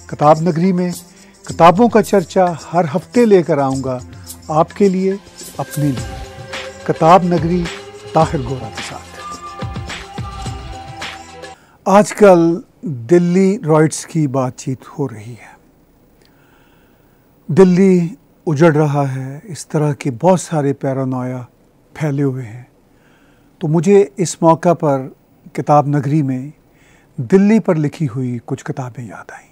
किताब नगरी में किताबों का चर्चा हर हफ्ते लेकर आऊँगा आपके लिए, अपने लिए। किताब नगरी ताहिर गोरा के साथ। आजकल दिल्ली रॉयट्स की बातचीत हो रही है। दिल्ली उजड़ रहा है, इस तरह के बहुत सारे पैरानोया फैले हुए हैं। तो मुझे इस मौका पर किताब नगरी में दिल्ली पर लिखी हुई कुछ किताबें याद आईं।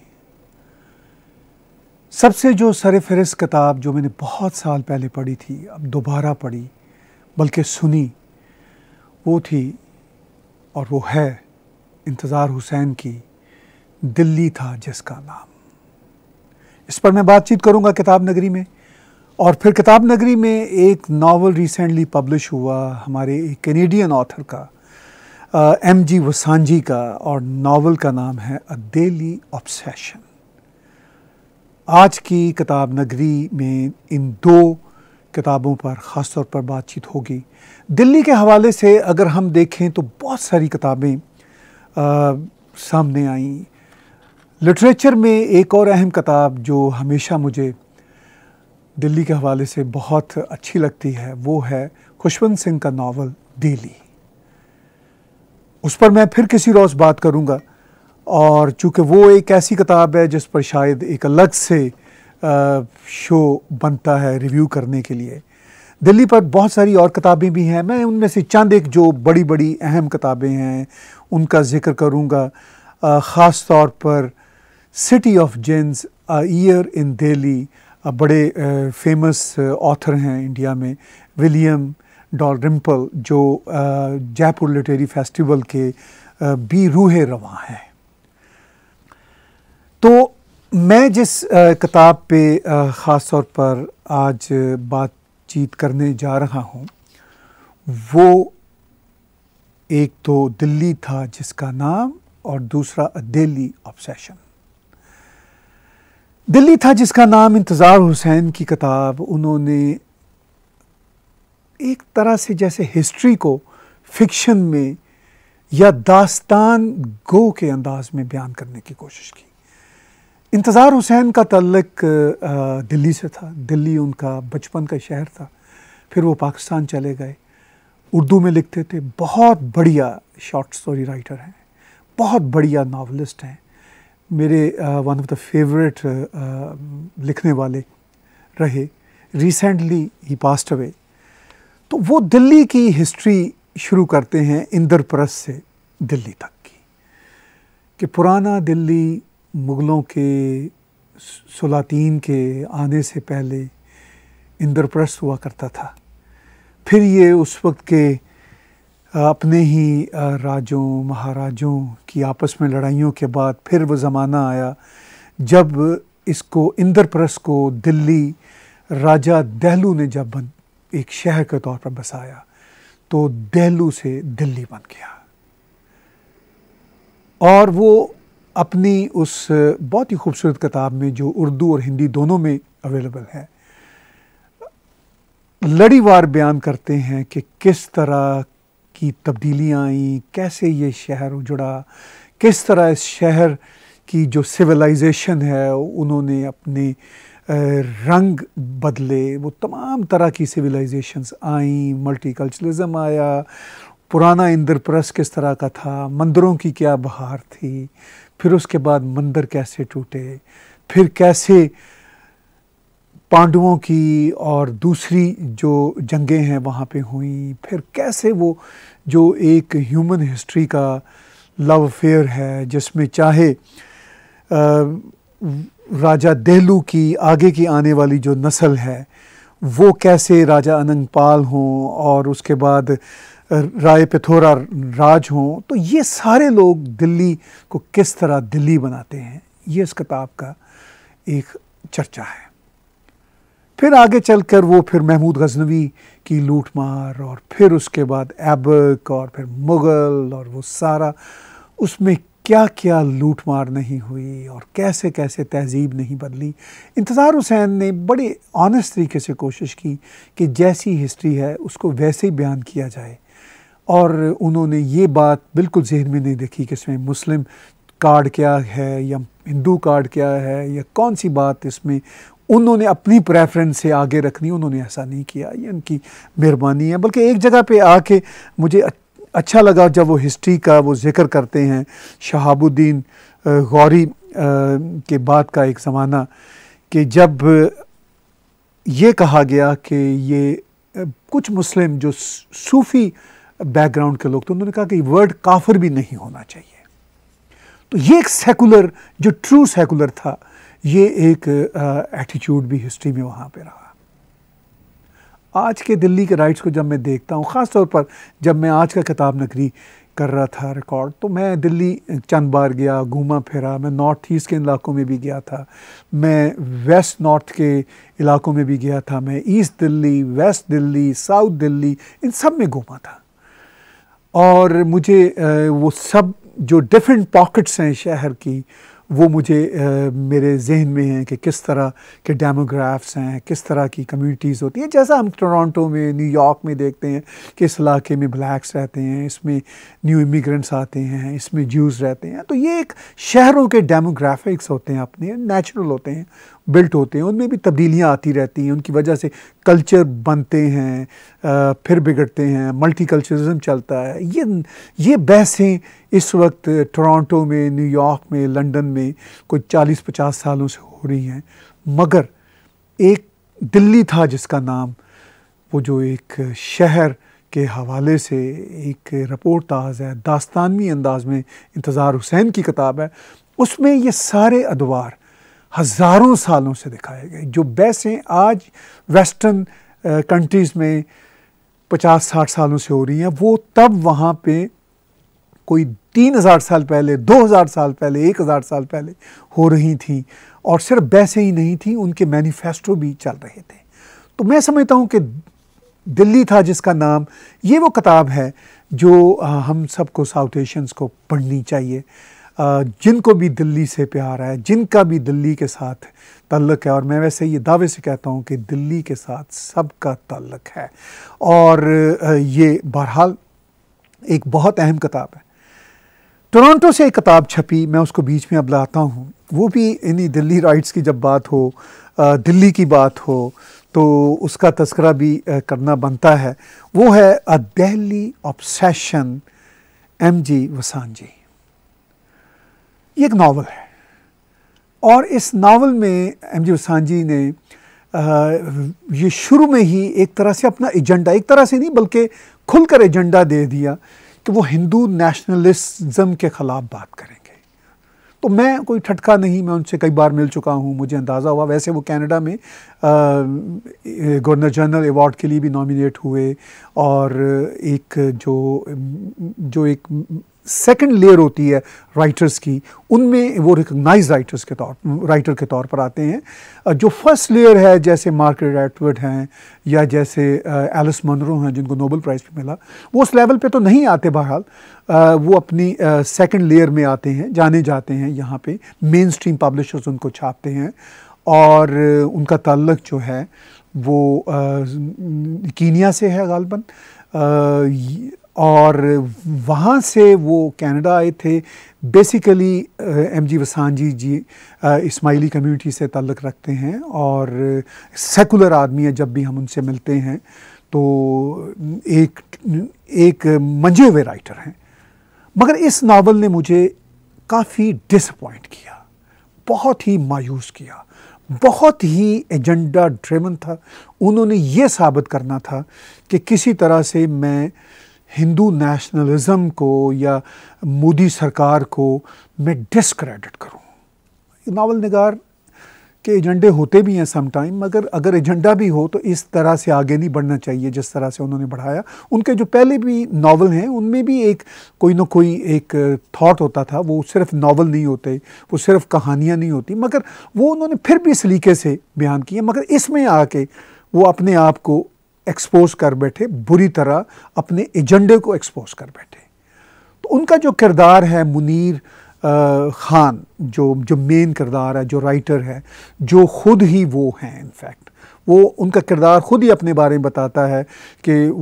सबसे जो सर-ए-फ़हरिस्त किताब जो मैंने बहुत साल पहले पढ़ी थी, अब दोबारा पढ़ी बल्कि सुनी, वो थी और वो है इंतज़ार हुसैन की दिल्ली था जिसका नाम। इस पर मैं बातचीत करूंगा किताब नगरी में। और फिर किताब नगरी में एक नावल रिसेंटली पब्लिश हुआ हमारे एक कैनेडियन ऑथर का, M.G. वसांजी का, और नावल का नाम है अ डेली ऑब्सेशन। आज की किताब नगरी में इन दो किताबों पर ख़ास तौर पर बातचीत होगी। दिल्ली के हवाले से अगर हम देखें तो बहुत सारी किताबें सामने आईं। लिटरेचर में एक और अहम किताब जो हमेशा मुझे दिल्ली के हवाले से बहुत अच्छी लगती है, वो है खुशवंत सिंह का नावल दिल्ली। उस पर मैं फिर किसी रोज़ बात करूँगा, और चूँकि वो एक ऐसी किताब है जिस पर शायद एक अलग से शो बनता है रिव्यू करने के लिए। दिल्ली पर बहुत सारी और किताबें भी हैं, मैं उनमें से चंद एक जो बड़ी बड़ी अहम किताबें हैं उनका जिक्र करूँगा। ख़ास तौर पर city of djinns, a year in Delhi, बड़े फेमस ऑथर हैं इंडिया में, विलियम डॉलरिम्पल, जो जयपुर लिटरेरी फेस्टिवल के भी रूहे रवां हैं। तो मैं जिस किताब पे ख़ास तौर पर आज बातचीत करने जा रहा हूँ, वो एक तो दिल्ली था जिसका नाम और दूसरा अ डेली ऑब्सेशन। दिल्ली था जिसका नाम इंतज़ार हुसैन की किताब, उन्होंने एक तरह से जैसे हिस्ट्री को फिक्शन में या दास्तान गो के अंदाज में बयान करने की कोशिश की। इंतज़ार हुसैन का ताल्लुक दिल्ली से था, दिल्ली उनका बचपन का शहर था। फिर वो पाकिस्तान चले गए, उर्दू में लिखते थे, बहुत बढ़िया शॉर्ट स्टोरी राइटर हैं, बहुत बढ़िया नावलिस्ट हैं, मेरे वन ऑफ द फेवरेट लिखने वाले रहे। रिसेंटली ही पास्ड अवे। तो वो दिल्ली की हिस्ट्री शुरू करते हैं इंद्रप्रस्थ से दिल्ली तक की, कि पुराना दिल्ली मुग़लों के सलातीन के आने से पहले इंद्रप्रस्थ हुआ करता था। फिर ये उस वक्त के अपने ही राजों महाराजों की आपस में लड़ाइयों के बाद फिर वो ज़माना आया जब इसको इंद्रप्रस्थ को दिल्ली राजा देहलू ने जब एक शहर के तौर पर बसाया, तो देहलू से दिल्ली बन गया। और वो अपनी उस बहुत ही खूबसूरत किताब में, जो उर्दू और हिंदी दोनों में अवेलेबल है, लड़ीवार बयान करते हैं कि किस तरह की तब्दीलियाँ आईं, कैसे ये शहर उजड़ा, किस तरह इस शहर की जो सिविलाइजेशन है उन्होंने अपने रंग बदले, वो तमाम तरह की सिविलाइजेशंस आईं, मल्टीकल्चरलिज्म आया, पुराना इंद्रप्रस्थ किस तरह का था, मंदिरों की क्या बहार थी, फिर उसके बाद मंदिर कैसे टूटे, फिर कैसे पांडवों की और दूसरी जो जंगें हैं वहाँ पे हुई, फिर कैसे वो जो एक ह्यूमन हिस्ट्री का लव अफेयर है जिसमें चाहे राजा देहलू की आगे की आने वाली जो नस्ल है वो कैसे राजा अनंगपाल हों और उसके बाद राय पिथौरा राज हों, तो ये सारे लोग दिल्ली को किस तरह दिल्ली बनाते हैं, ये इस किताब का एक चर्चा है। फिर आगे चलकर वो फिर महमूद गजनवी की लूट मार, और फिर उसके बाद ऐबक, और फिर मुग़ल, और वो सारा उसमें क्या क्या लूट मार नहीं हुई और कैसे कैसे तहज़ीब नहीं बदली। इंतज़ार हुसैन ने बड़े ऑनेस्ट तरीके से कोशिश की कि जैसी हिस्ट्री है उसको वैसे ही बयान किया जाए, और उन्होंने ये बात बिल्कुल जहन में नहीं देखी कि इसमें मुस्लिम कार्ड क्या है या हिंदू कार्ड क्या है या कौन सी बात इसमें उन्होंने अपनी प्रेफरेंस से आगे रखनी, उन्होंने ऐसा नहीं किया। ये उनकी मेहरबानी है। बल्कि एक जगह पे आके मुझे अच्छा लगा जब वो हिस्ट्री का वो जिक्र करते हैं, शहाबुद्दीन गौरी के बाद का एक ज़माना, कि जब ये कहा गया कि ये कुछ मुस्लिम जो सूफ़ी बैकग्राउंड के लोग थे, उन्होंने कहा कि वर्ड काफिर भी नहीं होना चाहिए। तो ये एक सेकुलर, जो ट्रू सेकुलर था, ये एक एटीट्यूड भी हिस्ट्री में वहाँ पे रहा। आज के दिल्ली के राइट्स को जब मैं देखता हूँ, ख़ास तौर पर जब मैं आज का किताब नगरी कर रहा था रिकॉर्ड, तो मैं दिल्ली चंद बार गया, घूमा फिरा। मैं नॉर्थ ईस्ट के इलाकों में भी गया था, मैं वेस्ट नॉर्थ के इलाकों में भी गया था, मैं east Delhi, west Delhi, south Delhi, इन सब में घूमा था। और मुझे वो सब जो डिफरेंट पॉकेट्स हैं शहर की, वो मुझे मेरे जहन में हैं कि किस तरह के डेमोग्राफ्स हैं, किस तरह की कम्युनिटीज़ होती हैं। जैसा हम टोरंटो में, न्यूयॉर्क में देखते हैं कि इस इलाके में ब्लैक्स रहते हैं, इसमें न्यू इमिग्रेंट्स आते हैं, इसमें ज्यूज़ रहते हैं। तो ये एक शहरों के डेमोग्राफिक्स होते हैं, अपने नेचुरल होते हैं, बिल्ट होते हैं। उनमें भी तब्दीलियाँ आती रहती हैं, उनकी वजह से कल्चर बनते हैं, फिर बिगड़ते हैं, मल्टीकल्चरलिज्म चलता है। ये बहसें इस वक्त टोरंटो में, न्यूयॉर्क में, लंदन में कोई 40-50 सालों से हो रही हैं। मगर एक दिल्ली था जिसका नाम, वो जो एक शहर के हवाले से एक रिपोर्ट ताज़ है, दास्तानवी अंदाज में इंतज़ार हुसैन की किताब है, उसमें ये सारे अदवार हज़ारों सालों से दिखाए गए। जो बहसें आज वेस्टर्न कंट्रीज़ में 50-60 सालों से हो रही हैं, वो तब वहाँ पे कोई 3000 साल पहले, 2000 साल पहले, 1000 साल पहले हो रही थी। और सिर्फ बहसें ही नहीं थी, उनके मैनिफेस्टो भी चल रहे थे। तो मैं समझता हूँ कि दिल्ली था जिसका नाम, ये वो किताब है जो हम सबको, साउथ एशियंस को पढ़नी चाहिए, जिनको भी दिल्ली से प्यार है, जिनका भी दिल्ली के साथ ताल्लुक़ है। और मैं वैसे ये दावे से कहता हूँ कि दिल्ली के साथ सबका ताल्लुक़ है। और ये बहरहाल एक बहुत अहम किताब है। टोरंटो से एक किताब छपी, मैं उसको बीच में अब लाता हूँ, वो भी इन्हीं दिल्ली राइट्स की जब बात हो, दिल्ली की बात हो, तो उसका तज़किरा भी करना बनता है। वो है a Delhi obsession, MG. Vassanji. ये एक नावल है, और इस नावल में एम.जी. वसांजी ने ये शुरू में ही एक तरह से अपना एजेंडा, एक तरह से नहीं बल्कि खुलकर एजेंडा दे दिया कि वो हिंदू नेशनलिज्म के ख़िलाफ़ बात करेंगे। तो मैं कोई ठटका नहीं, मैं उनसे कई बार मिल चुका हूँ, मुझे अंदाज़ा हुआ। वैसे वो कनाडा में गवर्नर जनरल अवार्ड के लिए भी नॉमिनेट हुए, और एक जो एक सेकंड लेयर होती है राइटर्स की, उनमें वो रिकग्नाइज राइटर के तौर पर आते हैं। जो फर्स्ट लेयर है, जैसे मार्garet एटवुड हैं या जैसे एलिस मुनरो हैं जिनको नोबेल प्राइज़ भी मिला, वो उस लेवल पे तो नहीं आते। बहरहाल वो अपनी सेकंड लेयर में आते हैं, जाने जाते हैं। यहाँ पे मेन स्ट्रीम पब्लिशर्स उनको छापते हैं, और उनका ताल्लुक़ जो है वो कीनिया से है गालिबन, और वहाँ से वो कनाडा आए थे। Basically MG. Vassanji ji Ismaili community से ताल्लुक़ रखते हैं, और सेकुलर आदमी है। जब भी हम उनसे मिलते हैं तो एक मंजे हुए राइटर हैं। मगर इस नावल ने मुझे काफ़ी डिसअपॉइंट किया, बहुत ही मायूस किया, बहुत ही एजेंडा ड्रिवन था। उन्होंने ये साबित करना था कि किसी तरह से मैं हिंदू नेशनलिज्म को या मोदी सरकार को मैं डिस्क्रेडिट करूं। नावल निगार के एजेंडे होते भी हैं सम टाइम, मगर अगर एजेंडा भी हो तो इस तरह से आगे नहीं बढ़ना चाहिए जिस तरह से उन्होंने बढ़ाया। उनके जो पहले भी नावल हैं उनमें भी एक कोई ना कोई एक थॉट होता था। वो सिर्फ नावल नहीं होते, वो सिर्फ कहानियाँ नहीं होती, मगर वो उन्होंने फिर भी इस तरीके से बयान किए। मगर इसमें आके वो अपने आप को एक्सपोज कर बैठे, बुरी तरह अपने एजेंडे को एक्सपोज कर बैठे। तो उनका जो किरदार है मुनीर ख़ान, जो मेन किरदार है, जो राइटर है, जो ख़ुद ही वो हैं, इनफैक्ट वो उनका किरदार ख़ुद ही अपने बारे में बताता है कि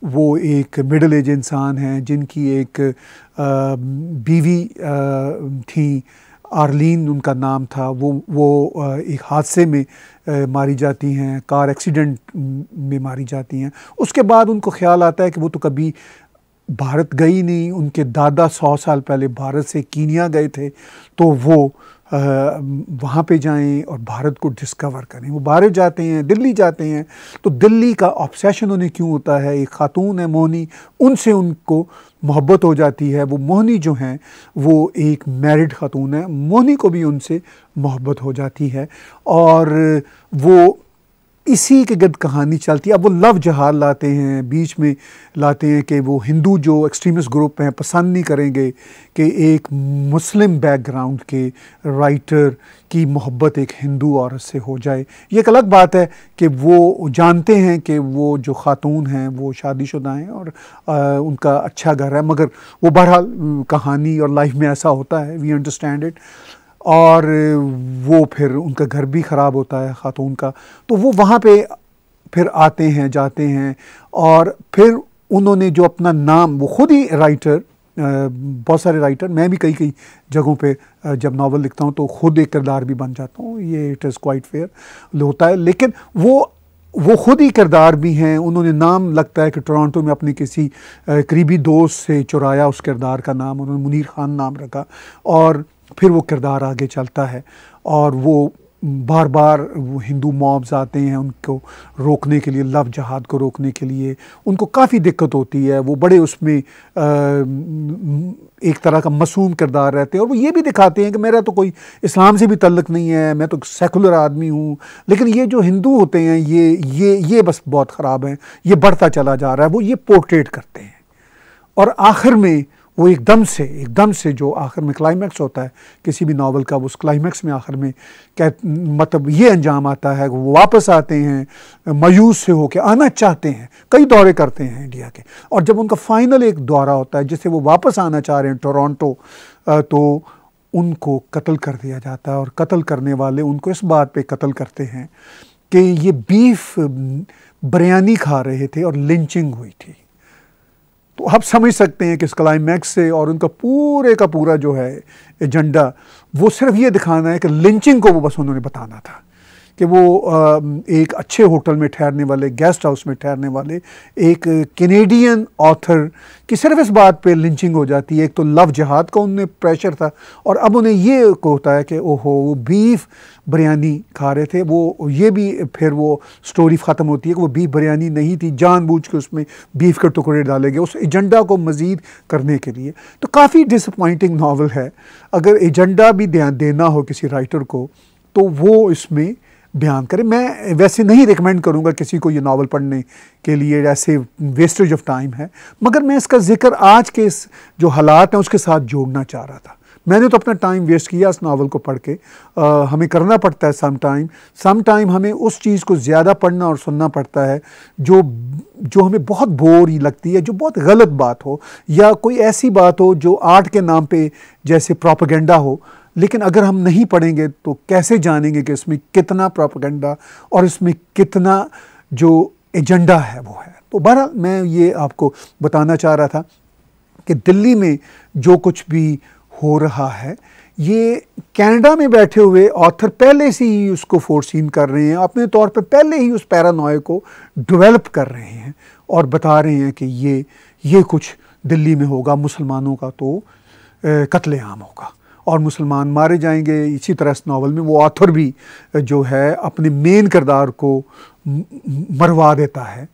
वो एक मिडिल एज इंसान हैं जिनकी एक बीवी थी, आर्लीन उनका नाम था। वो एक हादसे में मारी जाती हैं, कार एक्सीडेंट में मारी जाती हैं। उसके बाद उनको ख्याल आता है कि वो तो कभी भारत गई नहीं, उनके दादा 100 साल पहले भारत से कीनिया गए थे, तो वो वहाँ पे जाएं और भारत को डिस्कवर करें। वो भारत जाते हैं, दिल्ली जाते हैं, तो दिल्ली का ऑब्सेशन उन्हें क्यों होता है? एक खातून है मोहनी, उनसे उनको मोहब्बत हो जाती है। वो मोहनी जो हैं वो एक मैरिड खातून है, मोहनी को भी उनसे मोहब्बत हो जाती है और वो इसी के गिर्द कहानी चलती है। अब वो लव जहाद लाते हैं, बीच में लाते हैं कि वो हिंदू जो एक्सट्रीमिस्ट ग्रुप हैं पसंद नहीं करेंगे कि एक मुस्लिम बैकग्राउंड के राइटर की मोहब्बत एक हिंदू औरत से हो जाए। ये एक अलग बात है कि वो जानते हैं कि वो जो खातून हैं वो शादीशुदा हैं और उनका अच्छा घर है, मगर वो बहरहाल कहानी और लाइफ में ऐसा होता है, वी अंडरस्टैंड इट। और वो फिर उनका घर भी ख़राब होता है खातून का, तो वो वहाँ पे फिर आते हैं, जाते हैं और फिर उन्होंने जो अपना नाम, वो खुद ही राइटर, बहुत सारे राइटर, मैं भी कई जगहों पे जब नावल लिखता हूँ तो खुद एक किरदार भी बन जाता हूँ, ये इट इज़ क्वाइट फेयर होता है। लेकिन वो खुद ही किरदार भी हैं। उन्होंने नाम लगता है कि टोरंटो में अपने किसी करीबी दोस्त से चुराया उस किरदार का नाम, उन्होंने मुनीर खान नाम रखा और फिर वो किरदार आगे चलता है। और वो बार बार वो हिंदू मॉब्स आते हैं उनको रोकने के लिए, लव जहाद को रोकने के लिए। उनको काफ़ी दिक्कत होती है, वो बड़े उसमें एक तरह का मासूम किरदार रहते हैं। और वो ये भी दिखाते हैं कि मेरा तो कोई इस्लाम से भी तल्लुक़ नहीं है, मैं तो सेकुलर आदमी हूँ, लेकिन ये जो हिंदू होते हैं ये बस बहुत ख़राब हैं, ये बढ़ता चला जा रहा है। वो ये पोर्ट्रेट करते हैं और आखिर में वो एकदम से जो आखिर में क्लाइमैक्स होता है किसी भी नावल का, उस क्लाइमैक्स में आखिर में क्या मतलब ये अंजाम आता है कि वो वापस आते हैं, मायूस से होकर आना चाहते हैं, कई दौरे करते हैं इंडिया के, और जब उनका फाइनल एक दौरा होता है जिससे वो वापस आना चाह रहे हैं टोरंटो, तो उनको कत्ल कर दिया जाता है। और कत्ल करने वाले उनको इस बात पे कत्ल करते हैं कि ये बीफ बिरयानी खा रहे थे और लिंचिंग हुई थी। तो आप समझ सकते हैं कि इस क्लाइमैक्स से और उनका पूरे का पूरा जो है एजेंडा, वो सिर्फ ये दिखाना है कि लिंचिंग को वो बस उन्होंने बताना था कि वो एक अच्छे होटल में ठहरने वाले, गेस्ट हाउस में ठहरने वाले एक कैनेडियन ऑथर की सिर्फ इस बात पे लिंचिंग हो जाती है। एक तो लव जिहाद का उन्हें प्रेशर था और अब उन्हें ये होता है कि ओहो वो बीफ बिरयानी खा रहे थे। वो ये भी फिर वो स्टोरी ख़त्म होती है कि वो बीफ बिरयानी नहीं थी, जानबूझ के उसमें बीफ के टुकड़े डाले गए उस एजेंडा को मज़ीद करने के लिए। तो काफ़ी डिसअपॉइंटिंग नावल है। अगर एजेंडा भी ध्यान देना हो किसी राइटर को तो वो इसमें बयान करें। मैं वैसे नहीं रिकमेंड करूंगा किसी को ये नावल पढ़ने के लिए, ऐसे वेस्टेज ऑफ टाइम है, मगर मैं इसका जिक्र आज के इस जो हालात हैं उसके साथ जोड़ना चाह रहा था। मैंने तो अपना टाइम वेस्ट किया इस नावल को पढ़ के। हमें करना पड़ता है सम टाइम हमें उस चीज़ को ज़्यादा पढ़ना और सुनना पड़ता है जो हमें बहुत बोर ही लगती है, जो बहुत गलत बात हो या कोई ऐसी बात हो जो आर्ट के नाम पे जैसे प्रोपेगेंडा हो। लेकिन अगर हम नहीं पढ़ेंगे तो कैसे जानेंगे कि इसमें कितना प्रोपेगेंडा और इसमें कितना जो एजेंडा है वो है। तो बहरहाल मैं ये आपको बताना चाह रहा था कि दिल्ली में जो कुछ भी हो रहा है, ये कनाडा में बैठे हुए ऑथर पहले से ही उसको फोरसीन कर रहे हैं, अपने तौर पे पहले ही उस पैरानॉय को डेवलप कर रहे हैं और बता रहे हैं कि ये कुछ दिल्ली में होगा, मुसलमानों का तो कत्लेआम होगा और मुसलमान मारे जाएंगे। इसी तरह इस नावल में वो ऑथर भी जो है अपने मेन किरदार को मरवा देता है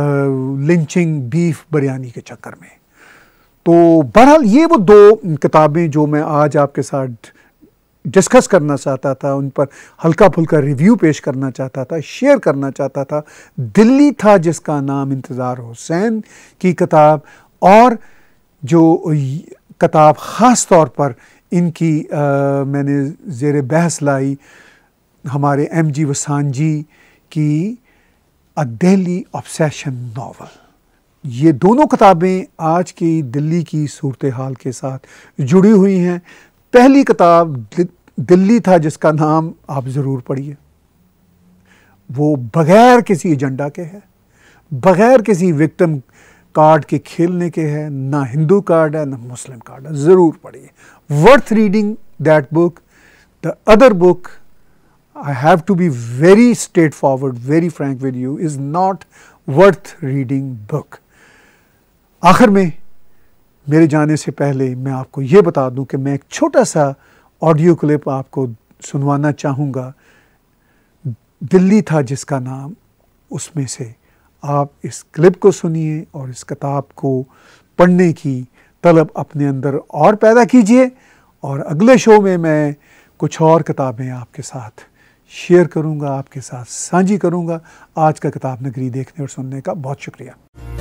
लिंचिंग बीफ बिरयानी के चक्कर में। तो बहरहाल ये वो दो किताबें जो मैं आज आपके साथ डिस्कस करना चाहता था, उन पर हल्का फुल्का रिव्यू पेश करना चाहता था, शेयर करना चाहता था। दिल्ली था जिसका नाम इंतज़ार हुसैन की किताब, और जो किताब ख़ास तौर पर इनकी मैंने ज़ेरे बहस लाई हमारे MG वसांजी की अ दिल्ली ऑब्सेशन नावल। ये दोनों किताबें आज की दिल्ली की सूरत हाल के साथ जुड़ी हुई हैं। पहली किताब दिल्ली था जिसका नाम आप ज़रूर पढ़िए, वो बग़ैर किसी एजेंडा के है, बग़ैर किसी विक्टिम कार्ड के खेलने के हैं, ना हिंदू कार्ड है ना मुस्लिम कार्ड है, ज़रूर पढ़िए। Worth reading that book. The other book, I have to be very straightforward, very frank with you, is not worth reading book. आखिर में मेरे जाने से पहले मैं आपको ये बता दूं कि मैं एक छोटा सा ऑडियो क्लिप आपको सुनवाना चाहूँगा। दिल्ली था जिसका नाम, उसमें से आप इस क्लिप को सुनिए और इस किताब को पढ़ने की तलब अपने अंदर और पैदा कीजिए। और अगले शो में मैं कुछ और किताबें आपके साथ शेयर करूंगा, आपके साथ साझी करूंगा। आज का किताब नगरी देखने और सुनने का बहुत शुक्रिया।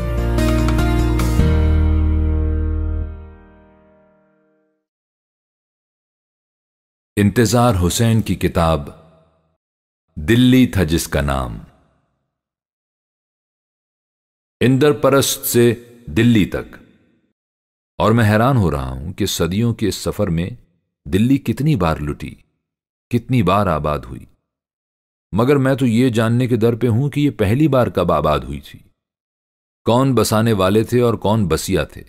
इंतजार हुसैन की किताब दिल्ली था जिसका नाम। इंदरपरस्त से दिल्ली तक। और मैं हैरान हो रहा हूं कि सदियों के इस सफर में दिल्ली कितनी बार लुटी, कितनी बार आबाद हुई, मगर मैं तो ये जानने के दर पे हूं कि ये पहली बार कब आबाद हुई थी, कौन बसाने वाले थे और कौन बसिया थे।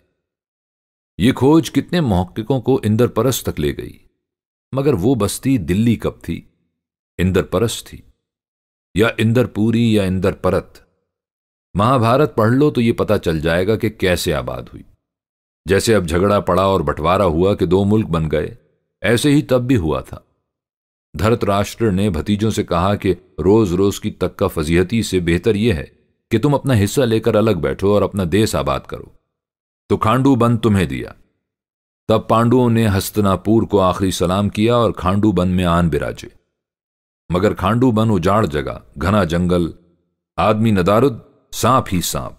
ये खोज कितने मुहक्किकों को इंदरपरस्त तक ले गई, मगर वो बस्ती दिल्ली कब थी? इंदरपरस्त थी या इंदरपुरी या इंदरपरत? महाभारत पढ़ लो तो ये पता चल जाएगा कि कैसे आबाद हुई। जैसे अब झगड़ा पड़ा और बंटवारा हुआ कि दो मुल्क बन गए, ऐसे ही तब भी हुआ था। धृतराष्ट्र ने भतीजों से कहा कि रोज रोज की तक्का फजीहती से बेहतर यह है कि तुम अपना हिस्सा लेकर अलग बैठो और अपना देश आबाद करो। तो खांडू बन तुम्हें दिया। तब पांडुओं ने हस्तिनापुर को आखिरी सलाम किया और खांडू बन में आन बिराजे। मगर खांडू बन उजाड़ जगह, घना जंगल, आदमी नदारुद, सांप ही सांप।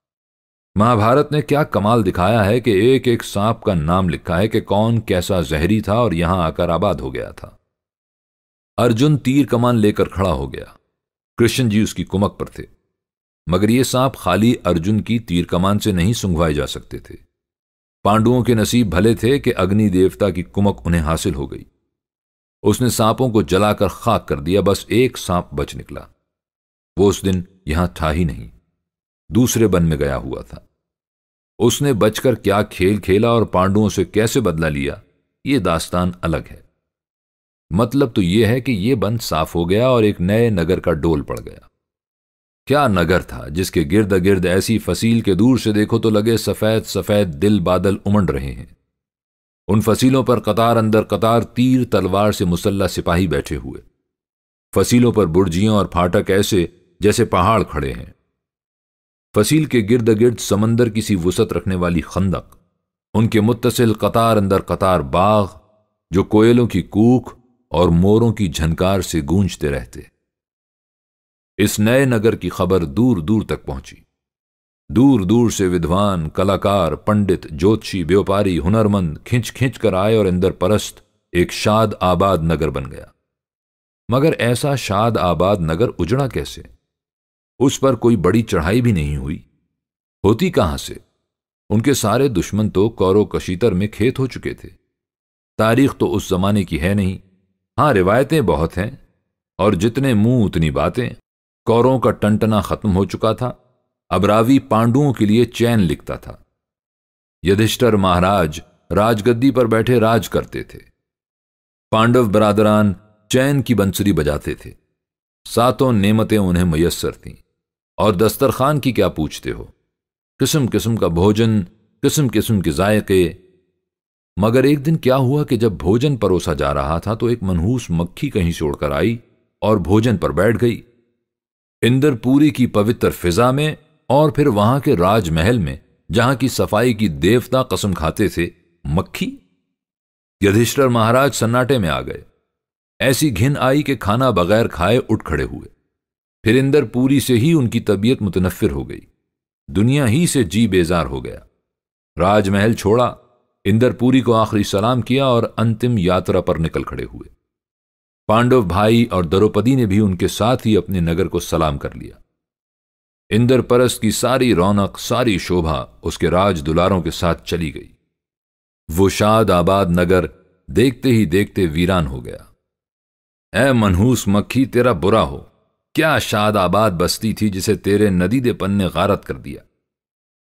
महाभारत ने क्या कमाल दिखाया है कि एक एक सांप का नाम लिखा है कि कौन कैसा जहरी था और यहां आकर आबाद हो गया था। अर्जुन तीर कमान लेकर खड़ा हो गया, कृष्ण जी उसकी कुमक पर थे, मगर ये सांप खाली अर्जुन की तीर कमान से नहीं सुंघवाए जा सकते थे। पांडुओं के नसीब भले थे कि अग्नि देवता की कुमक उन्हें हासिल हो गई। उसने सांपों को जलाकर खाक कर दिया, बस एक सांप बच निकला। वो उस दिन यहां था ही नहीं, दूसरे वन में गया हुआ था। उसने बचकर क्या खेल खेला और पांडुओं से कैसे बदला लिया, ये दास्तान अलग है। मतलब तो यह है कि यह वन साफ हो गया और एक नए नगर का डोल पड़ गया। क्या नगर था जिसके गिर्द गिर्द ऐसी फसील के दूर से देखो तो लगे सफेद सफेद दिल बादल उमड़ रहे हैं। उन फसीलों पर कतार अंदर कतार तीर तलवार से मुसल्ला सिपाही बैठे हुए। फसीलों पर बुर्जियां और फाटक ऐसे जैसे पहाड़ खड़े हैं। फसील के गिर्द गिर्द समंदर किसी वुसत रखने वाली खंदक, उनके मुत्तसिल कतार अंदर कतार बाग जो कोयलों की कूख और मोरों की झनकार से गूंजते रहते। इस नए नगर की खबर दूर दूर तक पहुंची। दूर दूर से विद्वान, कलाकार, पंडित, ज्योतिषी, व्यापारी, हुनरमंद खिंच खिंच कर आए और इंदरपरस्त एक शाद आबाद नगर बन गया। मगर ऐसा शाद आबाद नगर उजड़ा कैसे? उस पर कोई बड़ी चढ़ाई भी नहीं हुई। होती कहां से? उनके सारे दुश्मन तो कौरो कशीतर में खेत हो चुके थे। तारीख तो उस जमाने की है नहीं। हां, रिवायतें बहुत हैं और जितने मुंह उतनी बातें। कौरों का टंटना खत्म हो चुका था। अब रावी पांडुओं के लिए चैन लिखता था। युधिष्ठिर महाराज राजगद्दी पर बैठे राज करते थे। पांडव बरादरान चैन की बंसुरी बजाते थे। सातों नेमतें उन्हें मयस्सर थीं। और दस्तरखान की क्या पूछते हो? किस्म किस्म का भोजन, किस्म किस्म के जायके। मगर एक दिन क्या हुआ कि जब भोजन परोसा जा रहा था तो एक मनहूस मक्खी कहीं से उड़कर आई और भोजन पर बैठ गई। इंदरपुरी की पवित्र फिजा में और फिर वहां के राजमहल में, जहां की सफाई की देवता कसम खाते थे, मक्खी। युधिष्ठिर महाराज सन्नाटे में आ गए। ऐसी घिन आई कि खाना बगैर खाए उठ खड़े हुए। फिर इंदरपुरी से ही उनकी तबीयत मुतनफ्फिर हो गई। दुनिया ही से जी बेजार हो गया। राजमहल छोड़ा, इंदरपुरी को आखिरी सलाम किया और अंतिम यात्रा पर निकल खड़े हुए। पांडव भाई और द्रौपदी ने भी उनके साथ ही अपने नगर को सलाम कर लिया। इंदरपरस्त की सारी रौनक, सारी शोभा उसके राज दुलारों के साथ चली गई। वो शाद आबाद नगर देखते ही देखते वीरान हो गया। ऐ मनहूस मक्खी, तेरा बुरा हो। क्या शाद आबाद बस्ती थी जिसे तेरे नदीदेपन ने गारत कर दिया।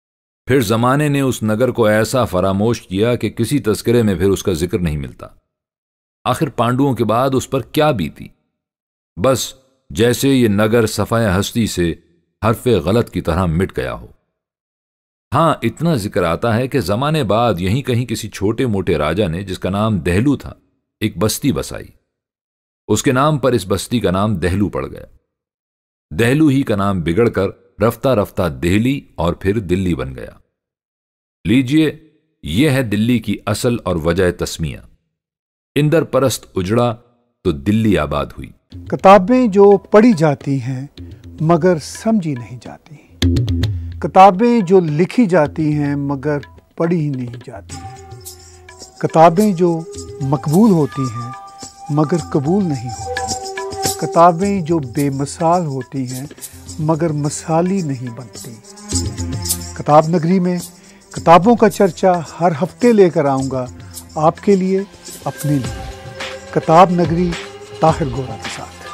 फिर जमाने ने उस नगर को ऐसा फरामोश किया कि किसी तस्करे में फिर उसका जिक्र नहीं मिलता। आखिर पांडुओं के बाद उस पर क्या बीती? बस जैसे ये नगर सफाया हस्ती से हरफे गलत की तरह मिट गया हो। हां, इतना जिक्र आता है कि जमाने बाद यहीं कहीं किसी छोटे मोटे राजा ने, जिसका नाम दहलू था, एक बस्ती बसाई। उसके नाम पर इस बस्ती का नाम दहलू पड़ गया। दहलू ही का नाम बिगड़कर रफ्ता रफ्ता दिल्ली और फिर दिल्ली बन गया। लीजिए, यह है दिल्ली की असल और वजह तस्मिया। इंदर परस्त उजड़ा तो दिल्ली आबाद हुई। किताबें जो पढ़ी जाती हैं मगर समझी नहीं जाती, किताबें जो लिखी जाती हैं मगर पढ़ी ही नहीं जाती, किताबें जो मकबूल होती हैं मगर कबूल नहीं होती, किताबें जो बेमिसाल होती हैं मगर मसाली नहीं बनती। किताब नगरी में किताबों का चर्चा हर हफ्ते लेकर आऊँगा आपके लिए, अपने लिए। किताब नगरी ताहिर गोरा के साथ।